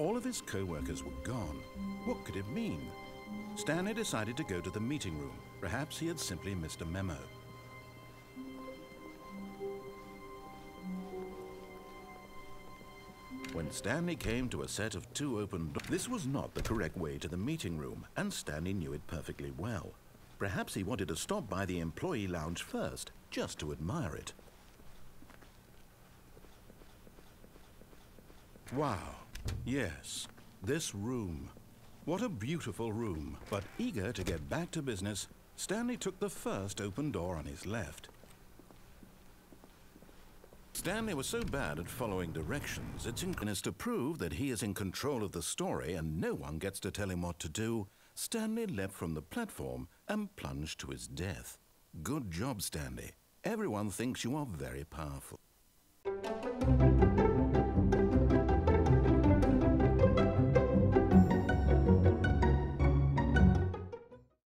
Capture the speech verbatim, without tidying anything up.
All of his co-workers were gone. What could it mean? Stanley decided to go to the meeting room. Perhaps he had simply missed a memo. When Stanley came to a set of two open doors, this was not the correct way to the meeting room, and Stanley knew it perfectly well. Perhaps he wanted to stop by the employee lounge first, just to admire it. Wow, yes, this room. What a beautiful room. But eager to get back to business, Stanley took the first open door on his left. Stanley was so bad at following directions, it's inclined to prove that he is in control of the story and no one gets to tell him what to do. Stanley leapt from the platform and plunged to his death. Good job, Stanley. Everyone thinks you are very powerful.